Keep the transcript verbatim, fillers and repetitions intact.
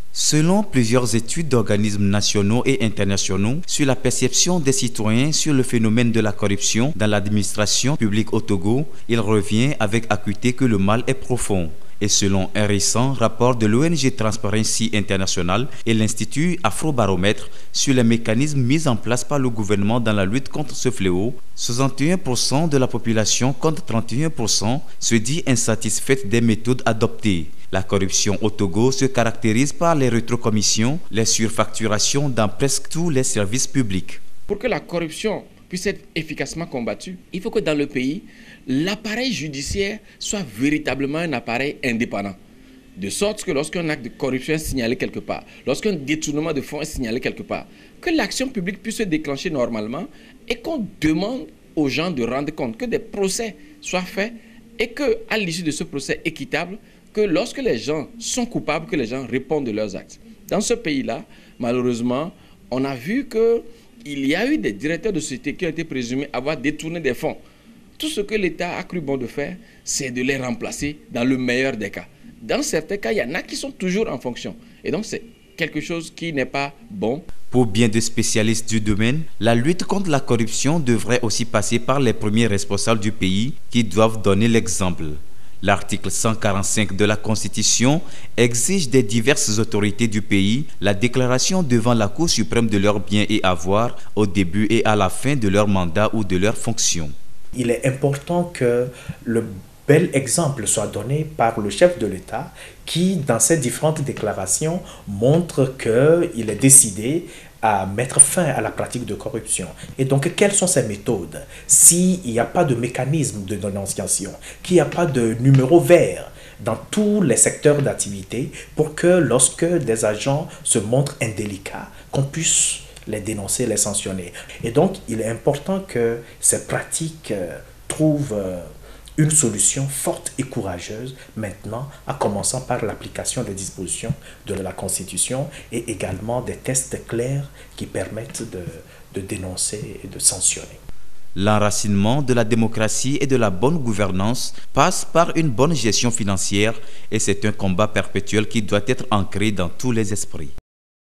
Selon plusieurs études d'organismes nationaux et internationaux sur la perception des citoyens sur le phénomène de la corruption dans l'administration publique au Togo, il revient avec acuité que le mal est profond. Et selon un récent rapport de l'O N G Transparency International et l'Institut Afrobaromètre sur les mécanismes mis en place par le gouvernement dans la lutte contre ce fléau, soixante et un pour cent de la population contre trente et un pour cent se dit insatisfaite des méthodes adoptées. La corruption au Togo se caractérise par les rétrocommissions, les surfacturations dans presque tous les services publics. Pour que la corruption puisse être efficacement combattue, il faut que dans le pays, l'appareil judiciaire soit véritablement un appareil indépendant. De sorte que lorsqu'un acte de corruption est signalé quelque part, lorsqu'un détournement de fonds est signalé quelque part, que l'action publique puisse se déclencher normalement et qu'on demande aux gens de rendre compte, que des procès soient faits et qu'à l'issue de ce procès équitable, que lorsque les gens sont coupables, que les gens répondent de leurs actes. Dans ce pays-là, malheureusement, on a vu que il y a eu des directeurs de société qui ont été présumés avoir détourné des fonds. Tout ce que l'État a cru bon de faire, c'est de les remplacer dans le meilleur des cas. Dans certains cas, il y en a qui sont toujours en fonction. Et donc, c'est quelque chose qui n'est pas bon. Pour bien de spécialistes du domaine, la lutte contre la corruption devrait aussi passer par les premiers responsables du pays qui doivent donner l'exemple. L'article cent quarante-cinq de la Constitution exige des diverses autorités du pays la déclaration devant la Cour suprême de leurs biens et avoirs au début et à la fin de leur mandat ou de leur fonction. Il est important que le bel exemple soit donné par le chef de l'État qui, dans ses différentes déclarations, montre qu'il est décidé à mettre fin à la pratique de corruption. Et donc, quelles sont ces méthodes? S'il n'y a pas de mécanisme de dénonciation, qu'il n'y a pas de numéro vert dans tous les secteurs d'activité pour que lorsque des agents se montrent indélicats, qu'on puisse les dénoncer, les sanctionner. Et donc, il est important que ces pratiques euh, trouvent euh, une solution forte et courageuse maintenant, à commencer par l'application des dispositions de la Constitution et également des tests clairs qui permettent de, de dénoncer et de sanctionner. L'enracinement de la démocratie et de la bonne gouvernance passe par une bonne gestion financière et c'est un combat perpétuel qui doit être ancré dans tous les esprits.